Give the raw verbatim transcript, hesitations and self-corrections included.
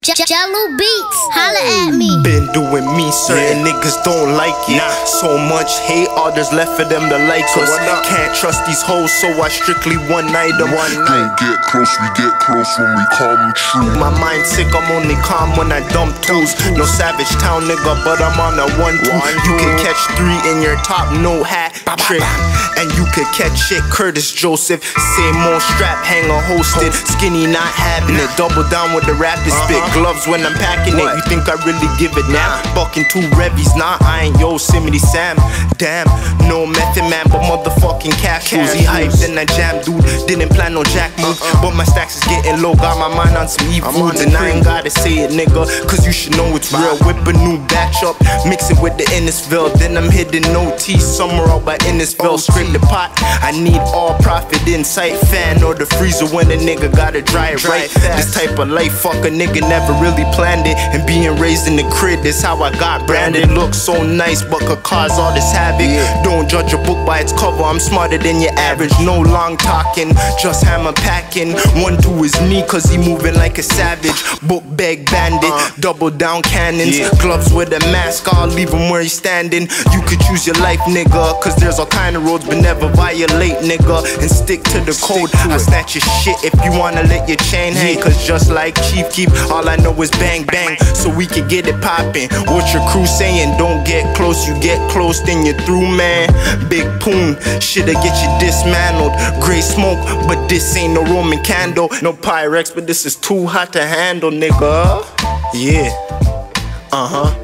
Jello Beats, holla at me. Been doing me, certain yeah. niggas don't like it. Nah. So much hate, all there's left for them to like us. Can't trust these hoes, so I strictly one night them. One night. Don't get close, we get close when we come true. My mind sick, I'm only calm when I dump twos. No Savage Town nigga, but I'm on a one two. One, you can catch three in your top, no hat trick. And you could catch shit, Curtis Joseph. Same old strap, hanger hosted. Skinny not having it, double down with the rapid spit. Gloves when I'm packing it, you think I really give it now? Bucking two Revies, nah, I ain't Yosemite Sam. Damn, no method man, but motherfucking cash rules. He hyped and I jammed, dude, didn't plan no jack move. But my stacks is getting low, got my mind on some evil foods. And I ain't gotta say it, nigga, cause you should know it's real. Whip a new batch up, mix it with the Innisfil. Then I'm hitting O T somewhere out by Innisfil. Scrape the pot, I need all profit inside. Fan or the freezer when a nigga gotta dry it right. This type of life, fuck a nigga never really planned it. And being raised in the crib, this how I got branded. Looks so nice but could cause all this havoc. Don't judge a book by its cover, I'm smarter than your average. No long talking, just hammer packing. One to his knee cause he moving like a savage. Book bag bandit, double down cannons. Gloves with a mask, I'll leave him where he's standing. You could choose your life, nigga, cause there's all kind of roads, but never violate, nigga, and stick to the code. I snatch your shit if you wanna let your chain hang. Cause just like Chief Keef, all I know is bang bang, so we can get it poppin'. What your crew saying? Don't get close, you get close, then you're through, man. Big Poon, shit'll get you dismantled. Gray smoke, but this ain't no Roman candle. No Pyrex, but this is too hot to handle, nigga. Yeah, uh-huh.